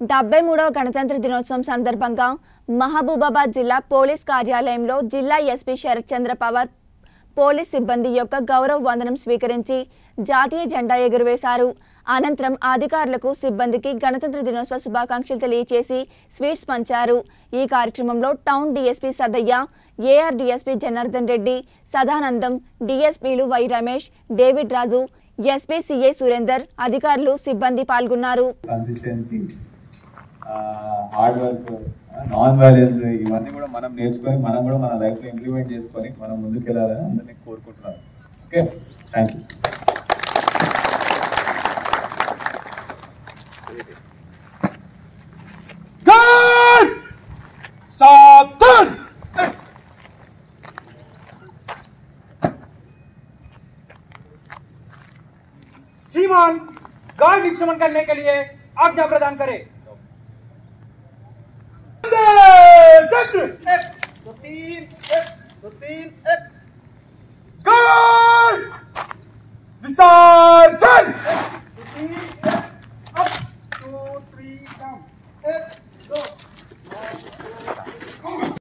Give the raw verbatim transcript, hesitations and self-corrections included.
డెబ్బై మూడవ గణతంత్ర దినోత్సవం సందర్భంగా మహబూబాబాద్ జిల్లా పోలీస్ కార్యాలయంలో జిల్లా ఎస్పీ శరత్ చంద్ర పవార్ పోలీస్ సిబ్బంది యొక్క గౌరవ వందనం స్వీకరించి జాతీయ జెండా ఎగురవేశారు. అనంతరం అధికారులకు సిబ్బందికి గణతంత్ర దినోత్సవ శుభాకాంక్షలు తెలియజేసి స్వీట్స్ పంచారు. ఈ కార్యక్రమంలో town DSP Sadaiah, AR DSP Janardhan Reddy, Sadanandam, డీఎస్పీలు Y Ramesh, David Raju, SP CI Surender, అధికారులు సిబ్బంది పాల్గొన్నారు. హార్డ్ వర్క్, నాన్ వైలెన్స్ ఇవన్నీ కూడా మనం నేర్చుకొని మనం కూడా మన లైఫ్లో ఇంప్లిమెంట్ చేసుకొని మనం ముందుకు వెళ్ళాలని అందరినీ కోరుకుంటున్నాను. Okay, thank you. श्रीमान गार्ड निरीक्षण करने के लिए आज्ञा प्रदान करें। एक, दो तीन एक, दो तीन एक। गार्ड विसर्जन। दो तीन एक, अप टू थ्री कम। एक दो